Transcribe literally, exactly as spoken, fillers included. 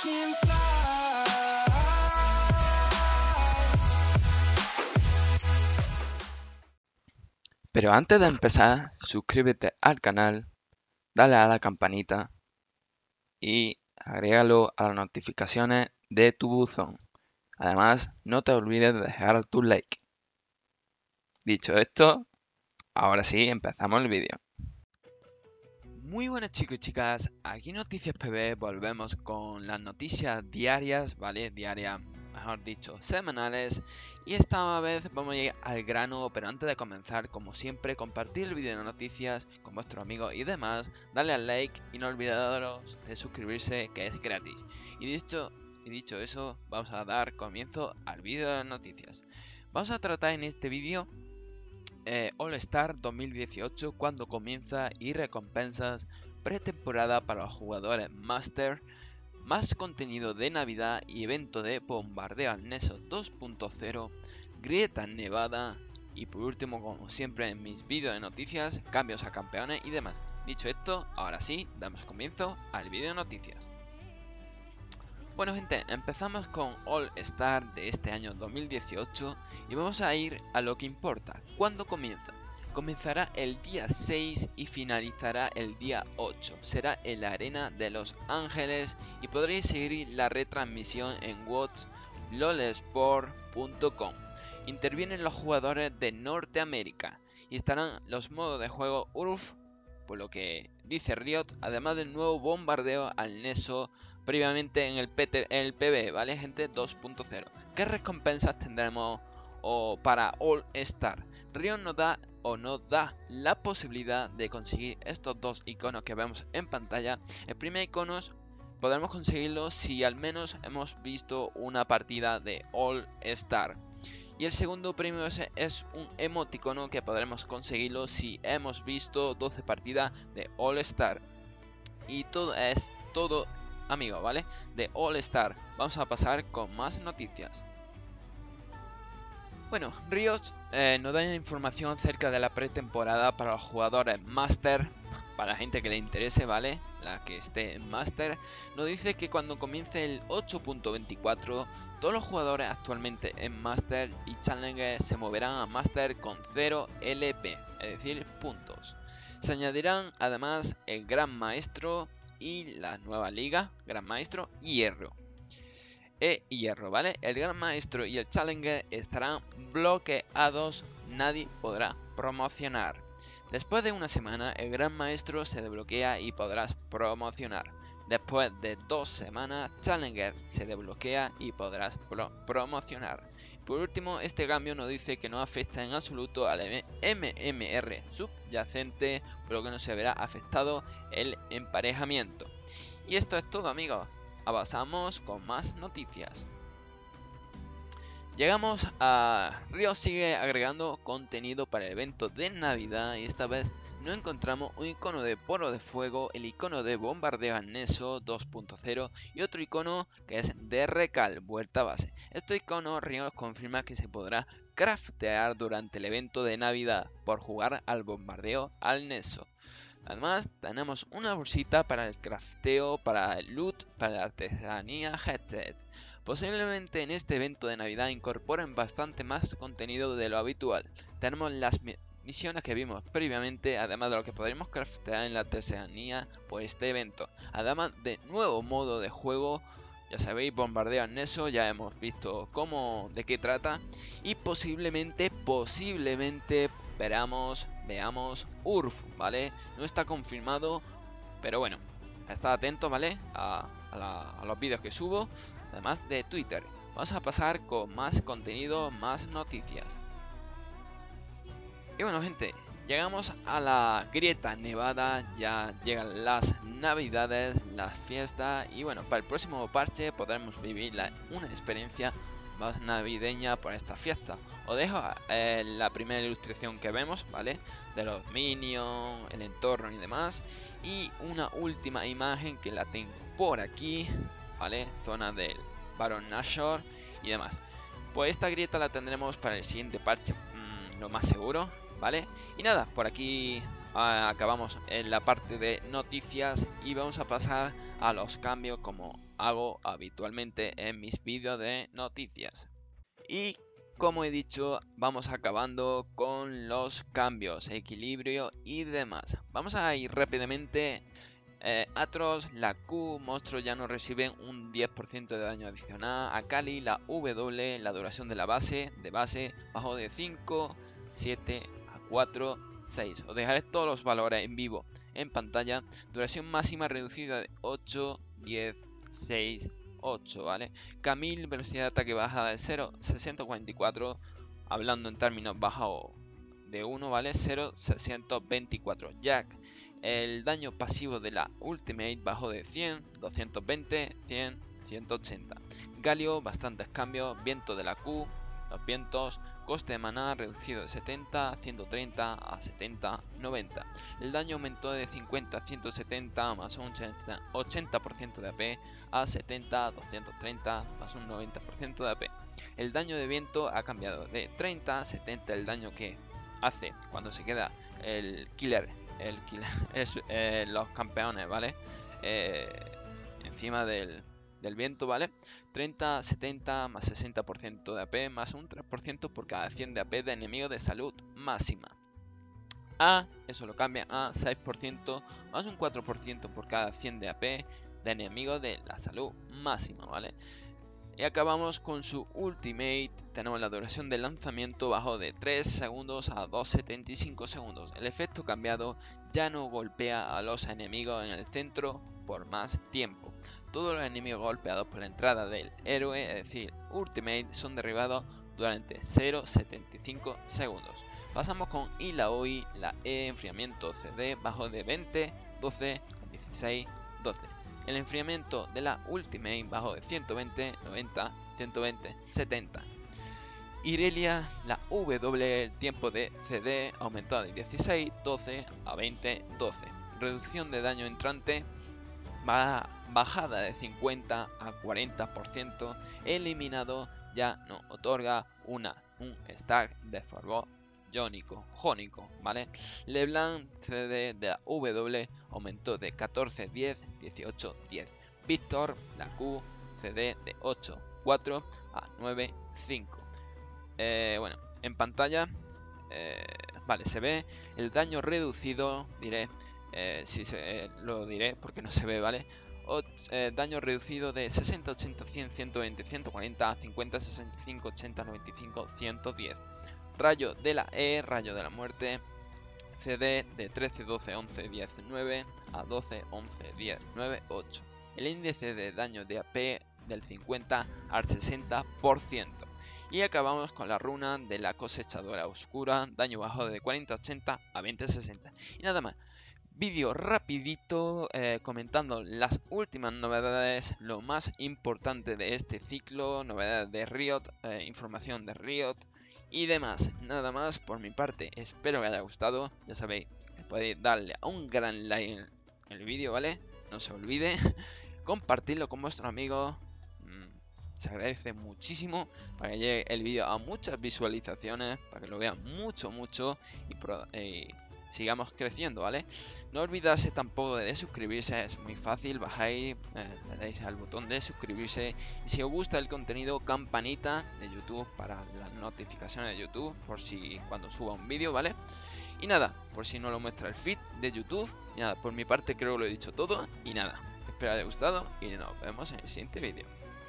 can fly. Pero antes de empezar, suscríbete al canal, dale a la campanita y agrégalo a las notificaciones de tu buzón. Además, no te olvides de dejar tu like. Dicho esto, ahora sí, empezamos el vídeo. Muy buenas chicos y chicas, aquí Noticias P B, volvemos con las noticias diarias, ¿vale? Diarias, mejor dicho, semanales. Y esta vez vamos a ir al grano, pero antes de comenzar, como siempre, compartir el vídeo de noticias con vuestros amigos y demás, darle al like y no olvidaros de suscribirse, que es gratis. Y dicho, y dicho eso, vamos a dar comienzo al vídeo de las noticias. Vamos a tratar en este vídeo Eh, All Star dos mil dieciocho, cuando comienza, y recompensas, pretemporada para los jugadores Master, más contenido de Navidad y evento de bombardeo al Neso dos punto cero, grieta nevada y por último, como siempre en mis vídeos de noticias, cambios a campeones y demás. Dicho esto, ahora sí, damos comienzo al vídeo de noticias. Bueno gente, empezamos con All Star de este año dos mil dieciocho y vamos a ir a lo que importa. ¿Cuándo comienza? Comenzará el día seis y finalizará el día ocho. Será en la Arena de Los Ángeles y podréis seguir la retransmisión en watch lolsport punto com. Intervienen los jugadores de Norteamérica y estarán los modos de juego U R F, por lo que dice Riot, además del nuevo bombardeo al Neso previamente en el, P T, en el P B, ¿vale gente? dos punto cero. ¿Qué recompensas tendremos o para All Star? Riot nos da o nos da la posibilidad de conseguir estos dos iconos que vemos en pantalla. El primer icono podremos conseguirlo si al menos hemos visto una partida de All Star. Y el segundo premio es, es un emoticono que podremos conseguirlo si hemos visto doce partidas de All Star. Y todo es todo, amigos, ¿vale? De All Star. Vamos a pasar con más noticias. Bueno, Riot eh, nos da información acerca de la pretemporada para los jugadores Master. Para la gente que le interese, ¿vale? La que esté en Master. Nos dice que cuando comience el ocho punto veinticuatro, todos los jugadores actualmente en Master y Challenger se moverán a Master con cero L P, es decir, puntos. Se añadirán además el Gran Maestro y la nueva liga, Gran Maestro y Hierro. E Hierro, ¿vale? El Gran Maestro y el Challenger estarán bloqueados, nadie podrá promocionar. Después de una semana, el Gran Maestro se desbloquea y podrás promocionar. Después de dos semanas, Challenger se desbloquea y podrás pro promocionar. Por último, este cambio nos dice que no afecta en absoluto al M M R subyacente, por lo que no se verá afectado el emparejamiento. Y esto es todo, amigos. Avanzamos con más noticias. Llegamos a Riot sigue agregando contenido para el evento de Navidad y esta vez no encontramos un icono de poro de fuego, el icono de bombardeo al Neso dos punto cero y otro icono que es de recal, vuelta a base. Este icono Riot confirma que se podrá craftear durante el evento de Navidad por jugar al bombardeo al Neso. Además tenemos una bolsita para el crafteo, para el loot, para la artesanía headset. Posiblemente en este evento de Navidad incorporen bastante más contenido de lo habitual. Tenemos las misiones que vimos previamente, además de lo que podremos craftear en la artesanía por este evento. Además de nuevo modo de juego, ya sabéis, bombardeo al Neso, ya hemos visto cómo, de qué trata. Y posiblemente, posiblemente veramos, veamos U R F, ¿vale? No está confirmado, pero bueno, estad atentos, ¿vale? A, a, la, a los vídeos que subo. Además de Twitter. Vamos a pasar con más contenido, más noticias. Y bueno gente, llegamos a la grieta nevada, ya llegan las navidades, las fiestas y bueno, para el próximo parche podremos vivir la, una experiencia más navideña por esta fiesta. Os dejo eh, la primera ilustración que vemos, ¿vale? De los minions, el entorno y demás. Y una última imagen que la tengo por aquí, ¿vale? Zona del Baron Nashor y demás. Pues esta grieta la tendremos para el siguiente parche, mmm, lo más seguro, ¿vale? Y nada, por aquí ah, acabamos en la parte de noticias y vamos a pasar a los cambios como hago habitualmente en mis vídeos de noticias. Y como he dicho, vamos acabando con los cambios, equilibrio y demás. Vamos a ir rápidamente. Eh, Atrox, la Q, monstruo ya no reciben un diez por ciento de daño adicional. Akali, la W, la duración de la base, de base, bajó de cinco, siete a cuatro, seis. Os dejaré todos los valores en vivo en pantalla. Duración máxima reducida de ocho, diez, seis, ocho, ¿vale? Camille, velocidad de ataque bajada de cero, seiscientos cuarenta y cuatro. Hablando en términos bajado de uno, ¿vale? cero, seiscientos veinticuatro. Jack, el daño pasivo de la Ultimate bajó de cien, doscientos veinte, cien, ciento ochenta. Galio, bastantes cambios. Viento de la Q, los vientos. Coste de maná reducido de setenta, ciento treinta a setenta, noventa. El daño aumentó de cincuenta a ciento setenta más un ochenta por ciento de A P a setenta, doscientos treinta más un noventa por ciento de A P. El daño de viento ha cambiado de treinta a setenta, el daño que hace cuando se queda el killer, el killer es, eh, los campeones, ¿vale? Eh, encima del, del viento, ¿vale? treinta, setenta más sesenta por ciento de A P más un tres por ciento por cada cien de A P de enemigo de salud máxima. A, eso lo cambia a seis por ciento más un cuatro por ciento por cada cien de A P de enemigo de la salud máxima, ¿vale? Y acabamos con su Ultimate. Tenemos la duración del lanzamiento bajó de tres segundos a dos coma setenta y cinco segundos. El efecto cambiado ya no golpea a los enemigos en el centro por más tiempo. Todos los enemigos golpeados por la entrada del héroe, es decir, Ultimate, son derribados durante cero coma setenta y cinco segundos. Pasamos con Illaoi, la E, enfriamiento C D bajó de veinte, doce, dieciséis, doce. El enfriamiento de la Ultimate bajó de ciento veinte, noventa, ciento veinte, setenta. Irelia, la W, el tiempo de C D aumentó de dieciséis, doce a veinte, doce. Reducción de daño entrante bajada de cincuenta a cuarenta por ciento. Eliminado, ya no otorga una, un stack de fervor jónico, jónico, ¿vale? Leblanc, C D de la W, aumentó de catorce, diez, dieciocho, diez. Víctor, la Q, C D de ocho, cuatro a nueve, cinco. Eh, bueno, en pantalla, eh, vale, se ve el daño reducido, diré, eh, si se, eh, lo diré porque no se ve, ¿vale? O, eh, daño reducido de sesenta, ochenta, cien, ciento veinte, ciento cuarenta, cincuenta, sesenta y cinco, ochenta, noventa y cinco, ciento diez. Rayo de la E, rayo de la muerte, C D de trece, doce, once, diez, nueve a doce, once, diez, nueve, ocho. El índice de daño de A P del cincuenta al sesenta por ciento. Y acabamos con la runa de la cosechadora oscura, daño bajo de cuarenta, ochenta a veinte, sesenta. Y nada más. Vídeo rapidito eh, comentando las últimas novedades, lo más importante de este ciclo, novedades de Riot, eh, información de Riot y demás. Nada más por mi parte, espero que haya gustado. Ya sabéis que podéis darle a un gran like en el vídeo, ¿vale? No se olvide, compartirlo con vuestros amigos, mm, se agradece muchísimo para que llegue el vídeo a muchas visualizaciones, para que lo vean mucho, mucho y, pro, y sigamos creciendo, ¿vale? No olvidarse tampoco de suscribirse, es muy fácil, bajáis, eh, le dais al botón de suscribirse y si os gusta el contenido, campanita de YouTube para las notificaciones de YouTube, por si cuando suba un vídeo, ¿vale? Y nada, por si no lo muestra el feed de YouTube, y nada, por mi parte creo que lo he dicho todo, y nada, espero que haya gustado y nos vemos en el siguiente vídeo.